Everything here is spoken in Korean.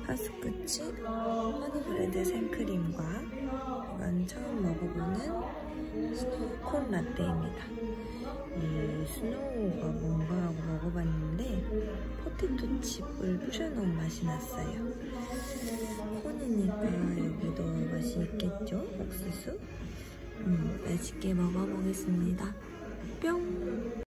하스쿠치 허니브레드 생크림과 이건 처음 먹어보는 스노우콘 라떼입니다. 이 스노우가 뭔가 하고 먹어봤는데 포테토 칩을 부셔놓은 맛이 났어요. 콘이니까 여기도 맛이 있겠죠? 옥수수? 맛있게 먹어보겠습니다. 뿅!